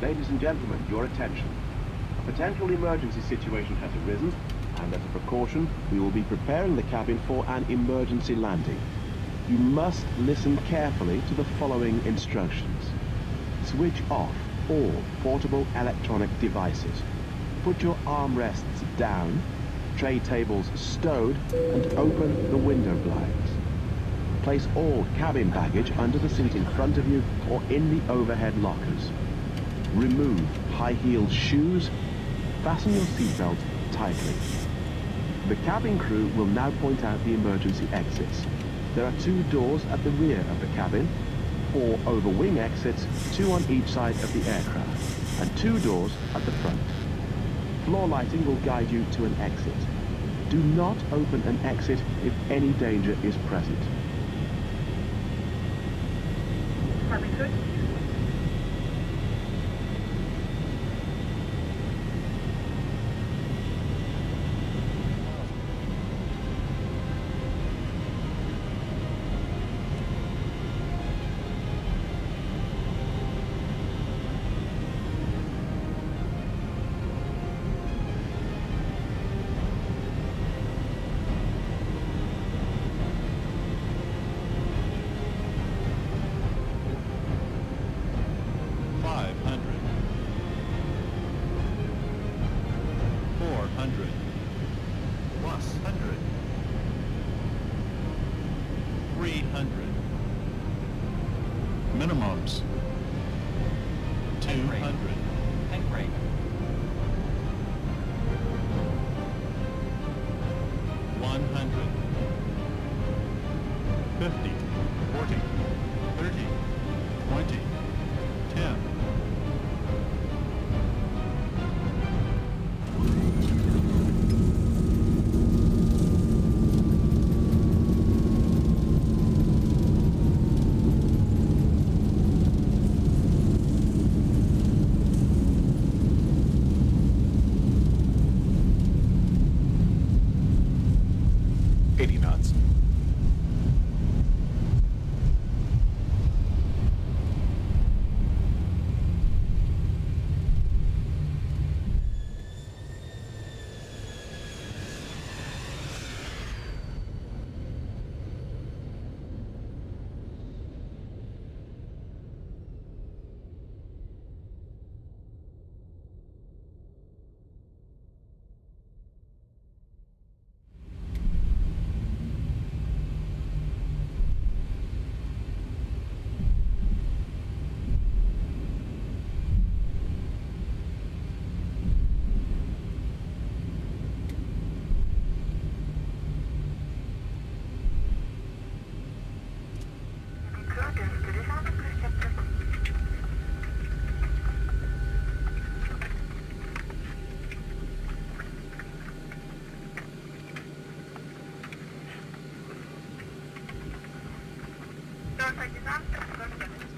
Ladies and gentlemen, your attention. A potential emergency situation has arisen, and as a precaution, we will be preparing the cabin for an emergency landing. You must listen carefully to the following instructions. Switch off all portable electronic devices. Put your armrests down, tray tables stowed, and open the window blinds. Place all cabin baggage under the seat in front of you or in the overhead lockers. Remove high-heeled shoes. Fasten your seatbelt tightly. The cabin crew will now point out the emergency exits. There are 2 doors at the rear of the cabin, 4 over-wing exits, 2 on each side of the aircraft, and 2 doors at the front. Floor lighting will guide you to an exit. Do not open an exit if any danger is present. Department code. Minimums. 200. Tank brake. 100. 50. 40. 30. 20. 10. JarDesign Groundhandle.